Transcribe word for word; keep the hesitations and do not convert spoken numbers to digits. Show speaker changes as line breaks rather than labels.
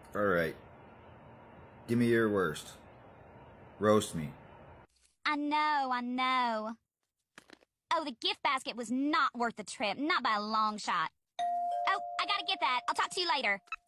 Alright. Give me your worst. Roast me.
I know, I know. Oh, the gift basket was not worth the trip, not by a long shot. Oh, I gotta get that. I'll talk to you later.